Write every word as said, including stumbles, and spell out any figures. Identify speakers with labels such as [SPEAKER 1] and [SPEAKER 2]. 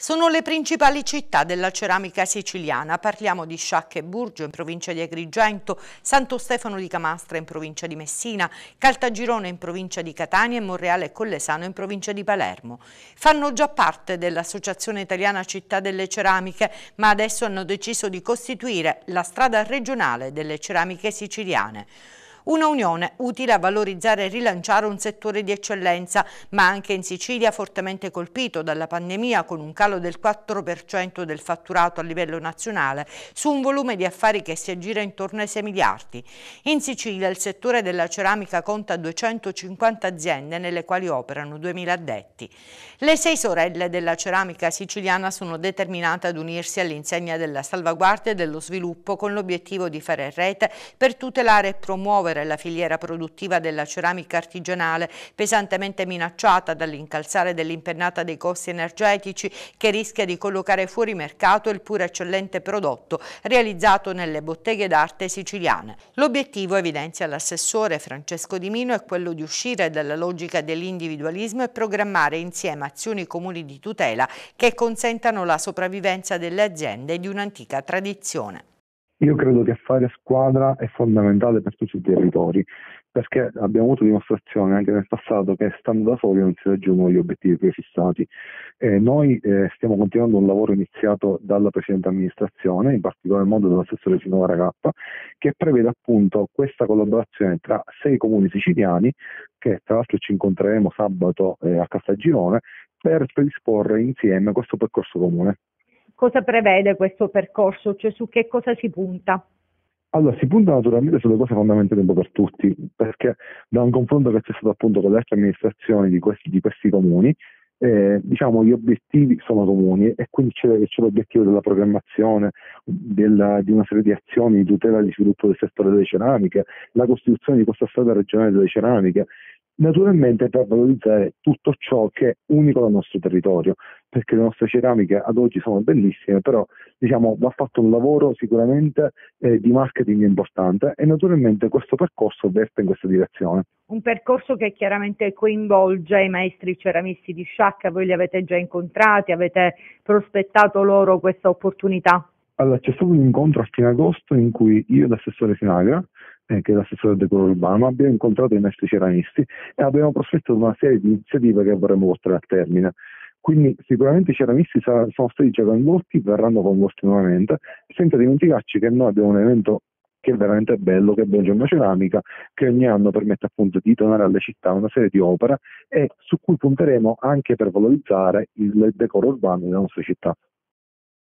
[SPEAKER 1] Sono le principali città della ceramica siciliana. Parliamo di Sciacca e Burgio in provincia di Agrigento, Santo Stefano di Camastra in provincia di Messina, Caltagirone in provincia di Catania e Monreale e Collesano in provincia di Palermo. Fanno già parte dell'Associazione Italiana Città delle Ceramiche, ma adesso hanno deciso di costituire la strada regionale delle ceramiche siciliane. Una unione utile a valorizzare e rilanciare un settore di eccellenza, ma anche in Sicilia fortemente colpito dalla pandemia, con un calo del quattro per cento del fatturato a livello nazionale su un volume di affari che si aggira intorno ai sei miliardi. In Sicilia il settore della ceramica conta duecentocinquanta aziende, nelle quali operano duemila addetti. Le sei sorelle della ceramica siciliana sono determinate ad unirsi all'insegna della salvaguardia e dello sviluppo, con l'obiettivo di fare rete per tutelare e promuovere la filiera produttiva della ceramica artigianale, pesantemente minacciata dall'incalzare dell'impennata dei costi energetici, che rischia di collocare fuori mercato il pur eccellente prodotto realizzato nelle botteghe d'arte siciliane. L'obiettivo, evidenzia l'assessore Francesco Di Mino, è quello di uscire dalla logica dell'individualismo e programmare insieme azioni comuni di tutela che consentano la sopravvivenza delle aziende di un'antica tradizione.
[SPEAKER 2] Io credo che fare squadra è fondamentale per tutti i territori, perché abbiamo avuto dimostrazione anche nel passato che stando da soli non si raggiungono gli obiettivi prefissati. Eh, noi eh, stiamo continuando un lavoro iniziato dalla precedente amministrazione, in particolar modo dall'assessore Finora Cappa, che prevede appunto questa collaborazione tra sei comuni siciliani, che tra l'altro ci incontreremo sabato eh, a Caltagirone, per predisporre insieme questo percorso comune.
[SPEAKER 3] Cosa prevede questo percorso? Cioè su che cosa si punta?
[SPEAKER 2] Allora, si punta naturalmente sulle cose fondamentali un po' per tutti, perché da un confronto che c'è stato appunto con le altre amministrazioni di questi, di questi comuni, eh, diciamo gli obiettivi sono comuni e quindi c'è, c'è l'obiettivo della programmazione, della, di una serie di azioni di tutela e di sviluppo del settore delle ceramiche, la costituzione di questa strada regionale delle ceramiche, naturalmente per valorizzare tutto ciò che è unico dal nostro territorio, perché le nostre ceramiche ad oggi sono bellissime, però diciamo va fatto un lavoro sicuramente eh, di marketing importante e naturalmente questo percorso verte in questa direzione.
[SPEAKER 3] Un percorso che chiaramente coinvolge i maestri ceramisti di Sciacca. Voi li avete già incontrati, avete prospettato loro questa opportunità?
[SPEAKER 2] Allora, c'è stato un incontro a fine agosto in cui io e l'assessore Sinagra, eh, che è l'assessore del decoro urbano, abbiamo incontrato i nostri ceramisti e abbiamo prospettato una serie di iniziative che vorremmo portare a termine. Quindi sicuramente i ceramisti sono stati già coinvolti, verranno coinvolti nuovamente, senza dimenticarci che noi abbiamo un evento che è veramente bello, che è Buongiorno Ceramica, che ogni anno permette appunto di donare alle città una serie di opere e su cui punteremo anche per valorizzare il decoro urbano delle nostre città.